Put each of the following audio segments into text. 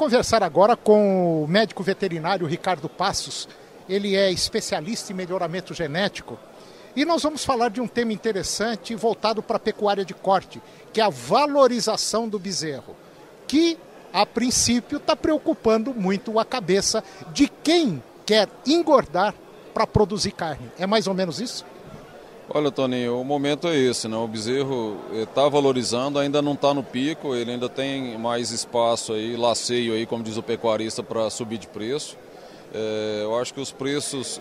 conversar agora com o médico veterinário Ricardo Passos. Ele é especialista em melhoramento genético. E nós vamos falar de um tema interessante voltado para a pecuária de corte, que é a valorização do bezerro, que, a princípio, está preocupando muito a cabeça de quem quer engordar para produzir carne. É mais ou menos isso? Olha, Toninho, o momento é esse, né? O bezerro está valorizando, ainda não está no pico, ele ainda tem mais espaço aí, laceio aí, como diz o pecuarista, para subir de preço. Eu acho que os preços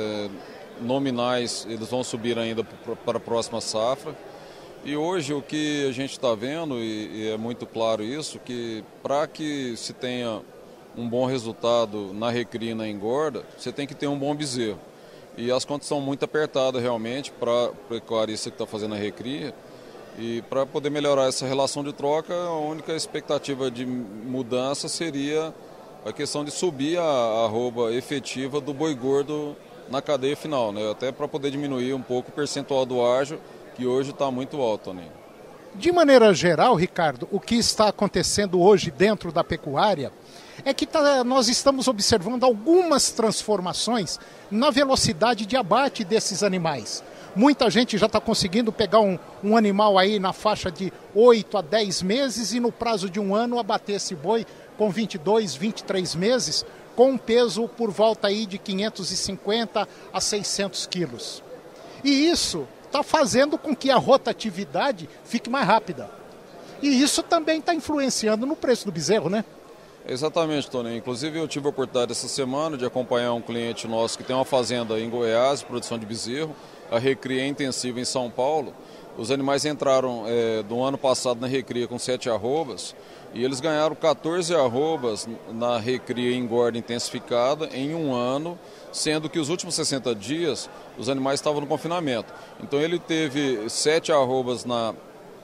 nominais eles vão subir ainda para a próxima safra. E hoje o que a gente está vendo, e é muito claro isso, que para que se tenha um bom resultado na recria e na engorda, você tem que ter um bom bezerro. E as contas são muito apertadas realmente para o pecuarista que está fazendo a recria. E para poder melhorar essa relação de troca, a única expectativa de mudança seria a questão de subir a arroba efetiva do boi gordo na cadeia final, né? Até para poder diminuir um pouco o percentual do ágio, que hoje está muito alto, Toninho. De maneira geral, Ricardo, o que está acontecendo hoje dentro da pecuária é que nós estamos observando algumas transformações na velocidade de abate desses animais. Muita gente já está conseguindo pegar um animal aí na faixa de 8 a 10 meses e no prazo de um ano abater esse boi com 22, 23 meses, com um peso por volta aí de 550 a 600 quilos. E isso está fazendo com que a rotatividade fique mais rápida. E isso também está influenciando no preço do bezerro, né? Exatamente, Tony. Inclusive eu tive a oportunidade essa semana de acompanhar um cliente nosso que tem uma fazenda em Goiás, produção de bezerro, a recria intensiva em São Paulo. Os animais entraram do ano passado na recria com 7 arrobas e eles ganharam 14 arrobas na recria e engorda intensificada em um ano, sendo que os últimos 60 dias os animais estavam no confinamento. Então ele teve 7 arrobas na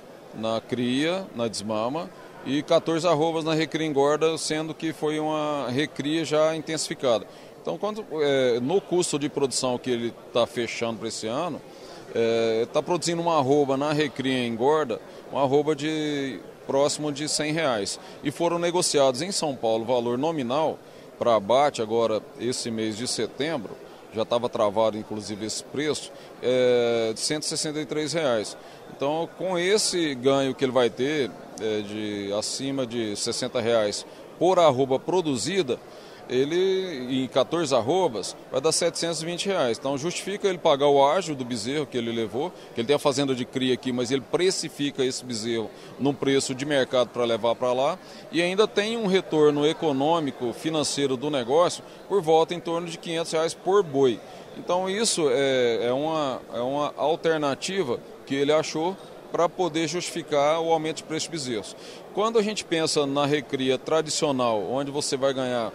cria, na desmama, e 14 arrobas na recria e engorda, sendo que foi uma recria já intensificada. Então, no custo de produção que ele está fechando para esse ano, está produzindo uma arroba na recria e engorda, uma arroba de próximo de R$100. E foram negociados em São Paulo valor nominal para abate agora esse mês de setembro, já estava travado inclusive esse preço, de R$163. Então, com esse ganho que ele vai ter, de acima de R$60 por arroba produzida, ele, em 14 arrobas, vai dar R$720. Então, justifica ele pagar o ágio do bezerro que ele levou, que ele tem a fazenda de cria aqui, mas ele precifica esse bezerro num preço de mercado para levar para lá, e ainda tem um retorno econômico, financeiro do negócio, por volta em torno de R$500 por boi. Então, isso é uma alternativa que ele achou para poder justificar o aumento de preço de bezerros. Quando a gente pensa na recria tradicional, onde você vai ganhar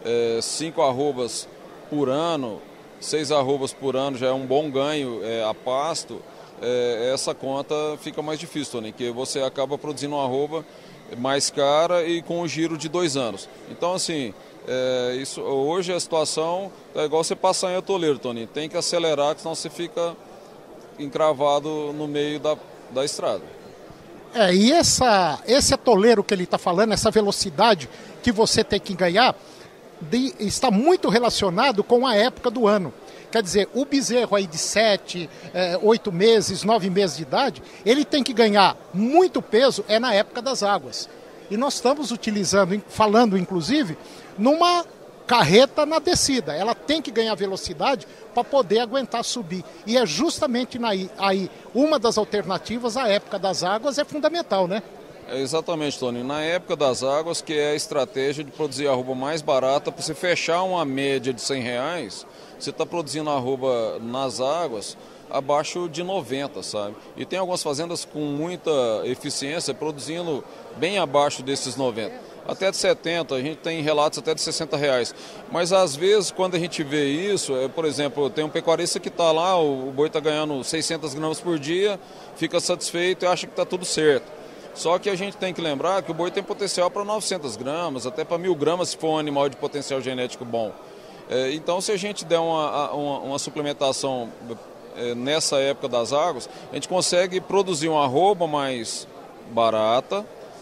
5 arrobas por ano, 6 arrobas por ano já é um bom ganho a pasto, essa conta fica mais difícil, Tony, que você acaba produzindo uma arroba mais cara e com um giro de 2 anos. Então, assim, hoje a situação é igual você passar em atoleiro, Tony, tem que acelerar, senão você fica encravado no meio da estrada. E esse atoleiro que ele está falando, essa velocidade que você tem que ganhar, está muito relacionado com a época do ano. Quer dizer, o bezerro aí de 7, 8 meses, 9 meses de idade, ele tem que ganhar muito peso na época das águas. E nós estamos falando inclusive, numa carreta na descida. Ela tem que ganhar velocidade para poder aguentar subir. E é justamente aí uma das alternativas, a época das águas é fundamental, né? Exatamente, Tony. Na época das águas, que é a estratégia de produzir arroba mais barata, para você fechar uma média de R$100, você está produzindo arroba nas águas abaixo de 90, sabe? E tem algumas fazendas com muita eficiência produzindo bem abaixo desses 90. Até de 70, a gente tem relatos até de R$60. Mas às vezes, quando a gente vê isso, por exemplo, tem um pecuarista que está lá, o boi está ganhando 600 gramas por dia, fica satisfeito e acha que está tudo certo. Só que a gente tem que lembrar que o boi tem potencial para 900 gramas, até para 1.000 gramas se for um animal de potencial genético bom. Então, se a gente der uma suplementação nessa época das águas, a gente consegue produzir uma arroba mais barata,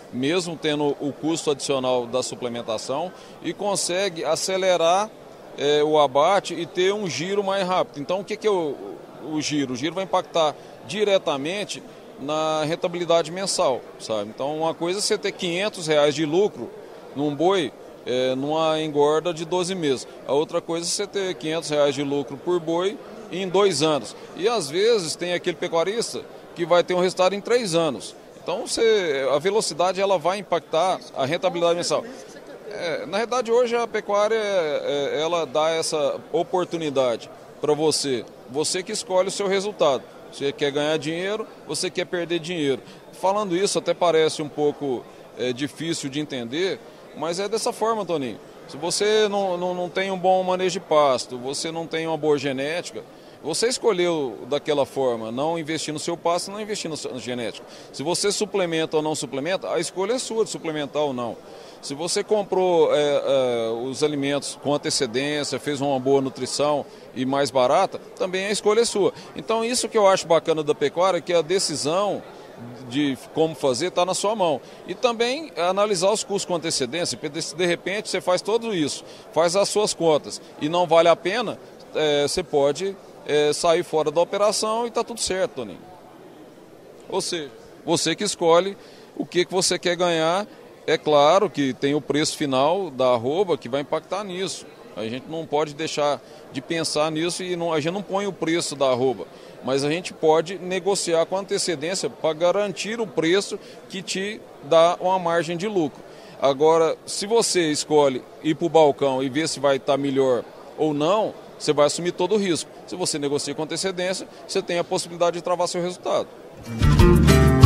mesmo tendo o custo adicional da suplementação, e consegue acelerar o abate e ter um giro mais rápido. Então, o que é o giro? O giro vai impactar diretamente na rentabilidade mensal, sabe? Então, uma coisa é você ter R$500 de lucro num boi, numa engorda de 12 meses. A outra coisa é você ter R$500 de lucro por boi em 2 anos. E às vezes tem aquele pecuarista que vai ter um resultado em 3 anos. Então a velocidade ela vai impactar a rentabilidade mensal. Na realidade hoje a pecuária ela dá essa oportunidade para você que escolhe o seu resultado. Você quer ganhar dinheiro, você quer perder dinheiro. Falando isso até parece um pouco difícil de entender, mas é dessa forma, Toninho. Se você não tem um bom manejo de pasto, você não tem uma boa genética, você escolheu daquela forma, não investir no seu pasto, não investir na genética. Se você suplementa ou não suplementa, a escolha é sua de suplementar ou não. Se você comprou os alimentos com antecedência, fez uma boa nutrição e mais barata, também a escolha é sua. Então isso que eu acho bacana da pecuária, que a decisão de como fazer está na sua mão. E também analisar os custos com antecedência, porque se de repente você faz tudo isso, faz as suas contas e não vale a pena, você pode sair fora da operação e está tudo certo, Toninho. Ou seja, você que escolhe o que você quer ganhar. É claro que tem o preço final da arroba que vai impactar nisso. A gente não pode deixar de pensar nisso e a gente não põe o preço da arroba. Mas a gente pode negociar com antecedência para garantir o preço que te dá uma margem de lucro. Agora, se você escolhe ir para o balcão e ver se vai estar melhor ou não, você vai assumir todo o risco. Se você negocia com antecedência, você tem a possibilidade de travar seu resultado.